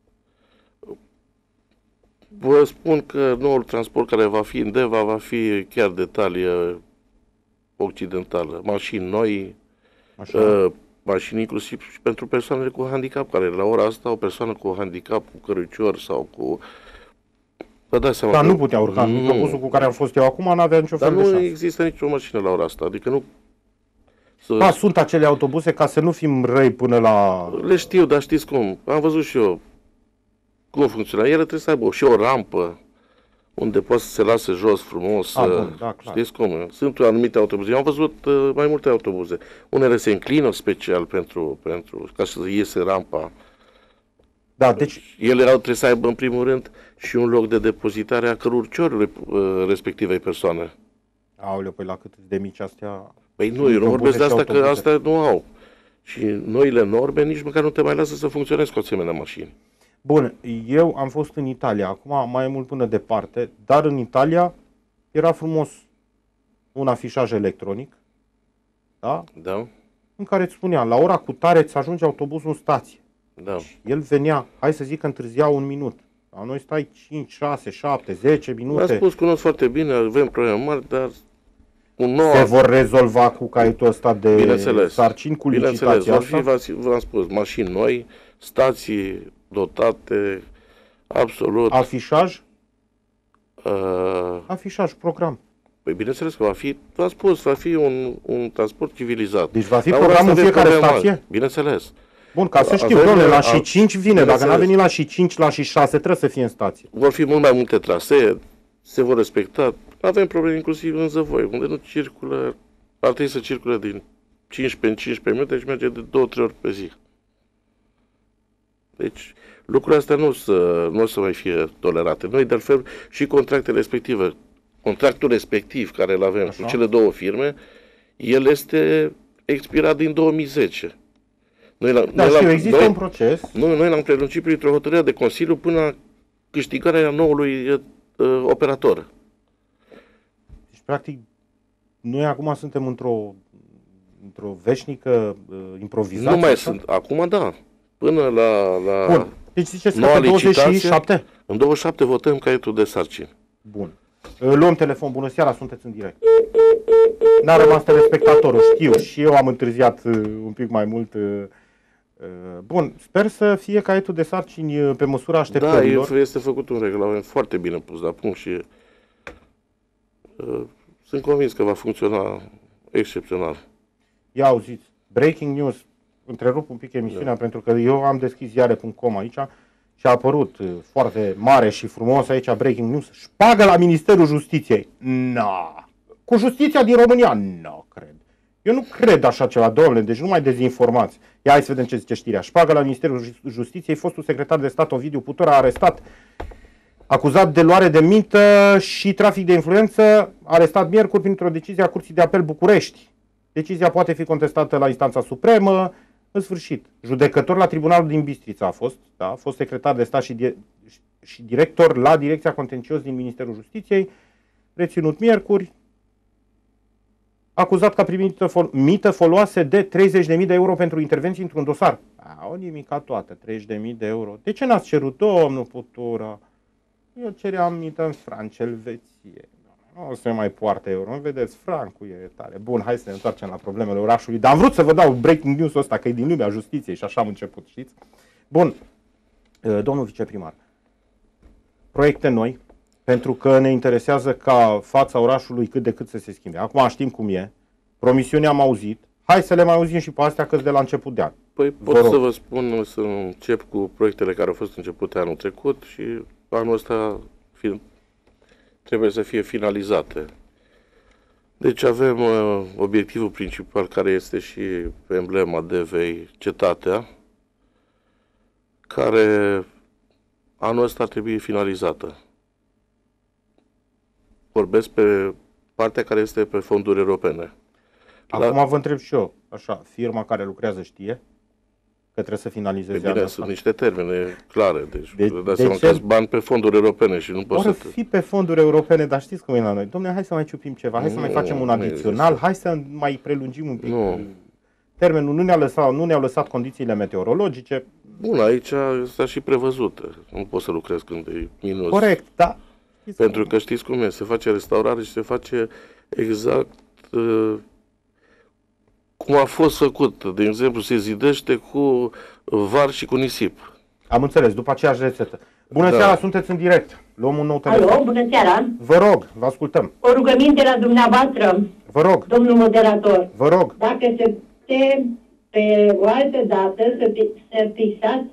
Vă spun că noul transport care va fi în Deva va fi chiar de talie occidentală. Mașini noi, Așa. uh, mașini inclusiv și pentru persoanele cu handicap, care la ora asta o persoană cu handicap, cu cărucior sau cu... Vă dați seama Dar că nu putea urca. nu. Microbuzul cu care am fost eu acum n-avea nicio Dar fel de nu șansă. există nicio mașină la ora asta, adică nu... Să... Da, sunt acele autobuse, ca să nu fim răi până la... Le știu, dar știți cum? Am văzut și eu cum funcționează. Ele trebuie să aibă și o rampă unde poate să se lase jos frumos. A, să... bun, da, clar. Știți cum? Sunt anumite autobuze. Eu am văzut uh, mai multe autobuze. Unele se înclină special pentru, pentru ca să iese rampa. Da, deci, Ele au, trebuie să aibă în primul rând și un loc de depozitare a căruciorului uh, respectivei persoane. aoleu, păi la cât de mici astea... Păi nu, eu nu Microbuze vorbesc de și asta, că autobuze. astea nu au. Și noile norme nici măcar nu te mai lasă să funcționezi cu asemenea mașini. Bun, eu am fost în Italia, acum mai mult până departe, dar în Italia era frumos un afișaj electronic, da? Da? În care îți spunea, la ora cu tare îți ajunge autobuzul în stație. Da. El venea, hai să zic că întârzia un minut. La noi stai cinci, șase, șapte, zece V-am minute. spus, cunosc foarte bine, avem probleme mari, dar cu noua... Se vor rezolva cu caietul ăsta de Bineînțeles. sarcini, cu Bineînțeles, licitația vor fi, asta? v-am v-am spus, mașini noi, stații dotate, absolut. Afișaj? Uh, Afișaj, program. păi bineînțeles că va fi, v-am spus, va fi un, un transport civilizat. Deci va fi La ora programul asta în avem fiecare probleme stație? mari. Bineînțeles. Bun, ca să Avem- știu, domnule, la și a- cinci vine. Dacă n-a bineînțeles. venit la și cinci, la și șase, trebuie să fie în stație. Vor fi mult mai multe trasee, se vor respecta. Avem probleme inclusiv în Zăvoi, unde nu circulă, ar trebui să circule din cincisprezece în cincisprezece minute și merge de două trei ori pe zi. Deci lucrurile astea nu o să, nu o să mai fie tolerate. Noi, de altfel, și contractele respective, contractul respectiv care îl avem Așa. cu cele două firme, el este expirat din două mii zece. Noi, la, Da, noi, știu, l-am- există noi, un proces. noi, noi l-am prelungit printr-o hotărâre de Consiliu până la câștigarea noului uh, operator. Deci, practic, noi acum suntem într-o într-o veșnică uh, improvizație. Nu mai așa? sunt. Acum, da. Până la... la Bun. Deci ziceți că noua pe douăzeci și licitație, șapte? în douăzeci și șapte votăm caietul de sarcini. Bun. Uh, Luăm telefon. Bună seara, sunteți în direct. N-a rămas telespectatorul, știu. Și eu am întârziat uh, un pic mai mult. uh, uh, Bun, sper să fie caietul de sarcini uh, pe măsura Da, așteptărilor. e- este făcut un regulament foarte bine pus la punct și uh, sunt convins că va funcționa excepțional. Ia auziți, breaking news, întrerup un pic emisiunea Da. pentru că eu am deschis ziare punct com aici și a apărut uh, foarte mare și frumos aici breaking news, șpagă la Ministerul Justiției. Na, cu justiția din România? Nu cred. Eu nu cred așa ceva, domnule, deci nu mai dezinformați. Ia hai să vedem ce zice știrea. Șpagă la Ministerul Ju- Justiției, fostul secretar de stat Ovidiu Putor a arestat acuzat de luare de mită și trafic de influență, arestat miercuri printr-o decizie a Curții de Apel București. Decizia poate fi contestată la instanța supremă. În sfârșit, judecător la Tribunalul din Bistrița a fost, da, a fost secretar de stat și, di- și director la Direcția Contencios din Ministerul Justiției, reținut miercuri, acuzat că a primit fol- mită foloase de treizeci de mii de euro pentru intervenții într-un dosar. A, o nimica toată, treizeci de mii de euro. De ce n-ați cerut, domnul Putura? Eu ceream mită în franc, Elveție. o să mai poartă euro. Vedeți, francul e tare. Bun, hai să ne întoarcem la problemele orașului. Dar am vrut să vă dau breaking news-ul ăsta, că e din lumea justiției și așa am început, știți? Bun, domnul viceprimar, proiecte noi, pentru că ne interesează ca fața orașului cât de cât să se schimbe. Acum știm cum e, promisiunea am auzit, hai să le mai auzim și pe astea că de la început de an. Păi pot să vă spun, să încep cu proiectele care au fost începute anul trecut și anul ăsta fi, trebuie să fie finalizate. Deci avem uh, obiectivul principal, care este și emblema Devei, Cetatea, care anul ăsta ar trebui finalizată. Vorbesc pe partea care este pe fonduri europene. Acum la... vă întreb și eu, așa, firma care lucrează știe că trebuie să finalizeze bine, anul sunt niște termene clare, deci de, vă dați de seama ce... că sunt bani pe fonduri europene și nu poți să... fi pe fonduri europene, dar știți cum e la noi. Dom'le, hai să mai ciupim ceva, hai nu, să mai facem un adițional, hai să mai prelungim un pic nu. termenul. Nu ne-au lăsat, nu ne-au lăsat condițiile meteorologice. Bun, aici s-a și prevăzut. Nu poți să lucrezi când e minus. Corect, da. Pentru că știți cum e, se face restaurare și se face exact uh, cum a fost făcut. De exemplu, se zidește cu var și cu nisip. Am înțeles, după aceeași rețetă. Bună da. seara, sunteți în direct. Luăm un nou telefon. Alo, bună seara. Vă rog, vă ascultăm. O rugăminte la dumneavoastră, vă rog, domnul moderator. Vă rog. Dacă se putea pe o altă dată să, să fixați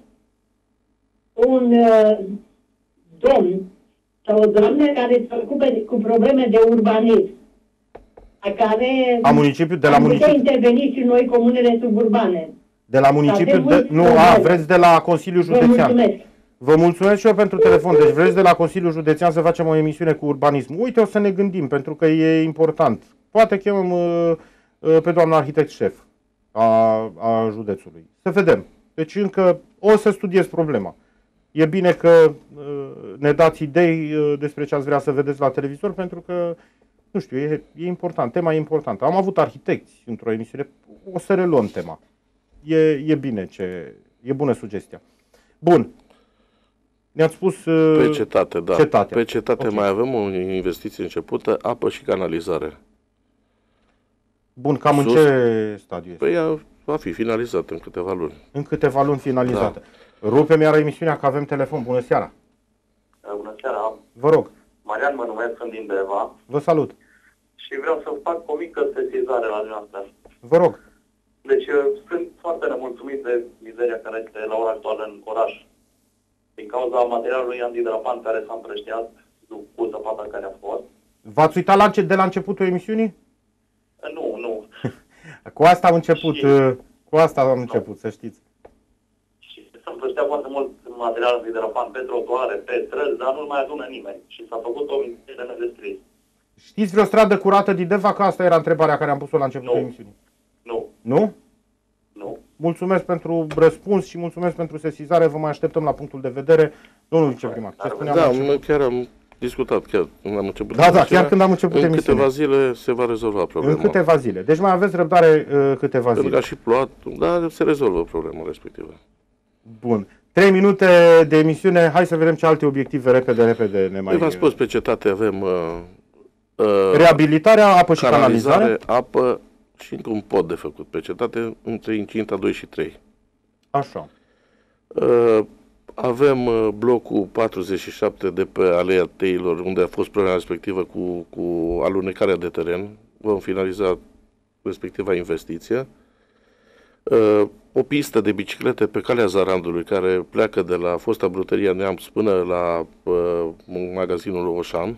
un uh, domn sau o doamnă care se ocupe cu probleme de urbanism, a care a municipiu, de la am putea municipiu. interveni și noi comunele suburbane. De la municipiu, de, nu, a, vreți de la Consiliul Județean. Vă mulțumesc. Vă mulțumesc și eu pentru telefon. Deci vreți de la Consiliul Județean să facem o emisiune cu urbanism. Uite, o să ne gândim, pentru că e important. Poate chemăm uh, uh, pe doamna arhitect șef a, a județului. Să vedem. Deci încă o să studiez problema. E bine că uh, ne dați idei uh, despre ce ați vrea să vedeți la televizor, pentru că, nu știu, e, e important. Tema e importantă. Am avut arhitecți într-o emisiune. O să reluăm tema. E, e bine, ce, e bună sugestia. Bun. Ne-ați spus uh, pe cetate, da. Cetatea. Pe cetate okay. mai avem o investiție începută, apă și canalizare. Bun, cam Sus, în ce stadiu este? Păi ea va fi finalizată în câteva luni. În câteva luni finalizată. Da. Rupem iară emisiunea că avem telefon. Bună seara! Bună seara! Vă rog! Marian mă numesc, sunt din Deva. Vă salut! Și vreau să fac o mică sesizare la dumneavoastră. Vă rog! Deci sunt foarte nemulțumit de mizeria care este la ora actuală în oraș. Din cauza materialului antidrapant care s-a împrăștiat cu zăpada care a fost. V-ați uitat la, de la începutul emisiunii? Nu, nu. Cu asta am început, și, cu asta am început, nu. Să știți. Și s-a împrăștiat foarte mult material antidrapant pe trotuare, pe străzi, dar nu mai adună nimeni. Și s-a făcut o mizerie nedescris. Știți vreo stradă curată din Deva? Că asta era întrebarea care am pus-o la începutul nu. emisiunii. Nu. Nu? Nu. Mulțumesc pentru răspuns și mulțumesc pentru sesizare. Vă mai așteptăm la punctul de vedere. Domnul viceprimar, ce spuneam? Da, noi chiar am discutat, chiar când am început. Da, da, chiar când am început în emisiunea. câteva zile se va rezolva problema. În câteva zile. Deci mai aveți răbdare uh, câteva Pentru zile. că a și plouat, dar se rezolvă problema respectivă. Bun. Trei minute de emisiune. Hai să vedem ce alte obiective repede, repede ne mai... V-am spus, pe cetate avem uh, uh, reabilitarea, apă și canalizare, canalizare, apă și încă un pod de făcut pe cetate între incinta doi și trei. Așa. Uh, avem uh, blocul patruzeci și șapte de pe Aleea Teilor, unde a fost problema respectivă cu, cu alunecarea de teren. Vom finaliza respectiva investiție. Uh, o pistă de biciclete pe calea Zarandului, care pleacă de la fosta brutăria Neamț până la uh, magazinul Oșan.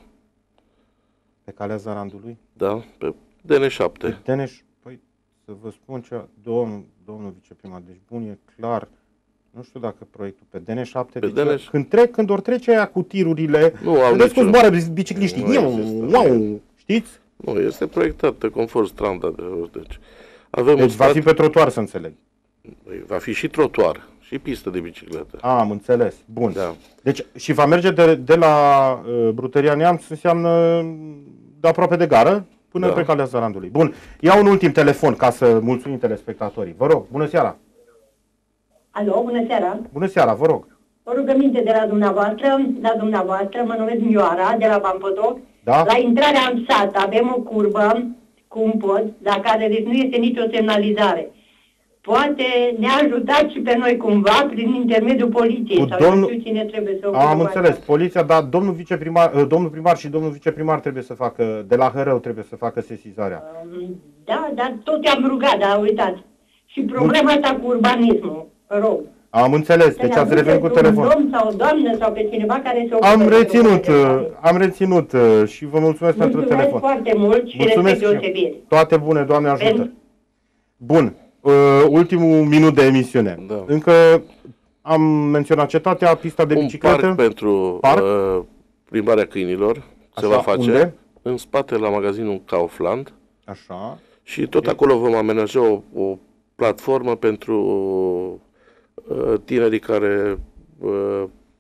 Pe calea Zarandului? Da, pe D N șapte. D N, păi, să vă spun ce, domnul, domnul viceprimar, deci bun, e clar, nu știu dacă proiectul pe D N șapte, pe deci D N... când trec, când ori trece aia cu tirurile, nu au vedeți cum nicio... zboară bicicliștii, nu Iau, wow, știți? Nu, este proiectat conform standardelor, deci avem Deci va stat... fi pe trotuar, să înțeleg. Va fi și trotuar, și pistă de bicicletă. A, am înțeles, bun. Da. Deci, și va merge de, de la uh, Brutăria Neamț, înseamnă de aproape de gară, până da. pe calea Zarandului. Bun, iau un ultim telefon ca să mulțumim telespectatorii. Vă rog, bună seara! Alo, bună seara! Bună seara, vă rog! O rugăminte de la dumneavoastră, la dumneavoastră, mă numesc Mioara, de la Bampotoc. Da? La intrarea în sat avem o curbă cu un pod, la care deci nu este nicio semnalizare. Poate ne-a ajutat și pe noi cumva prin intermediul poliției Cu sau domnul- nu știu cine trebuie să o Am înțeles, poliția, dar domnul viceprimar, domnul primar și domnul viceprimar trebuie să facă, de la Hărău trebuie să facă sesizarea. Da, dar tot i-am rugat, dar uitați. Și problema asta cu urbanismul, vă rog. Am înțeles, Să deci ne ați revenit cu aduceți un telefon. domn sau o doamnă sau pe cineva care se Am ocupe de reținut, problema uh, de am reținut uh, și vă mulțumesc pentru Mulțumesc telefon. foarte mult și Mulțumesc respect și eu. deosebit. Toate bune, Doamne ajută. Pentru- Bun, uh, ultimul minut de emisiune. Da. Încă am menționat cetatea, pista de Un bicicletă. parc pentru Parc? Uh, plimbarea câinilor se Așa, va face unde? în spate la magazinul Kaufland Așa. și tot acolo vom amenaja o, o platformă pentru uh, tinerii care uh,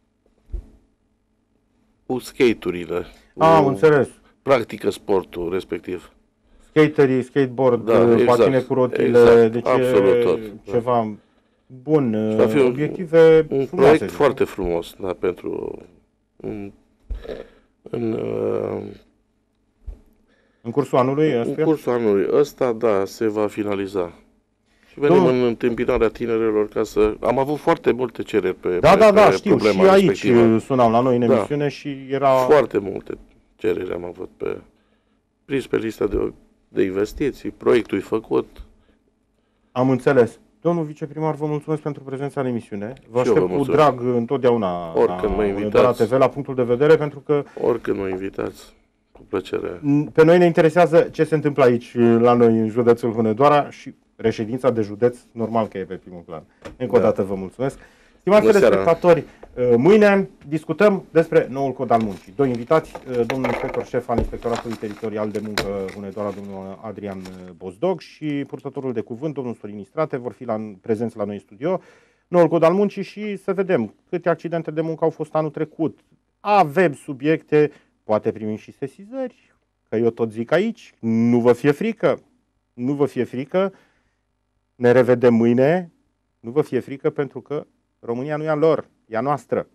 cu skate-urile, A, am cu- înțeles. practică sportul respectiv. Skaterii, skateboard, Da, uh, exact. patine cu rotile, Exact, deci absolut e tot, da. ceva bun, Și va fi uh, un- obiective Un frumoase. proiect foarte frumos, da, pentru în, în, uh, În cursul anului în ăsta? cursul anului ăsta, da, se va finaliza. Și venim Domnul- în întâmpinarea tinerilor ca să... Am avut foarte multe cereri pe, Da, pe, da, da, pe știu. Și problema aici respectivă. uh, sunau la noi în Da. emisiune și era... Foarte multe cereri am avut pe... Prins pe lista de, de investiții, proiectul e făcut. Am înțeles. Domnul viceprimar, vă mulțumesc pentru prezența în emisiune. Vă Și eu vă aștept cu mulțumesc. drag întotdeauna Oricând mă la invitați. Hunedoara T V la punctul de vedere, pentru că Oricând mă invitați, cu plăcere. pe noi ne interesează ce se întâmplă aici la noi în județul Hunedoara și reședința de județ, normal că e pe primul plan. Încă o Da. dată vă mulțumesc. Stimați Bună seara. telespectatori, mâine discutăm despre noul cod al muncii. Doi invitați, domnul inspector șef al Inspectoratului Teritorial de Muncă Hunedoara, domnul Adrian Bozdog, și purtătorul de cuvânt, domnul Sorin Istrate, vor fi la, prezenți la noi în studio. Noul cod al muncii și să vedem câte accidente de muncă au fost anul trecut. Avem subiecte, poate primim și sesizări, că eu tot zic aici, nu vă fie frică, nu vă fie frică, ne revedem mâine, nu vă fie frică pentru că România nu e a lor, e a noastră.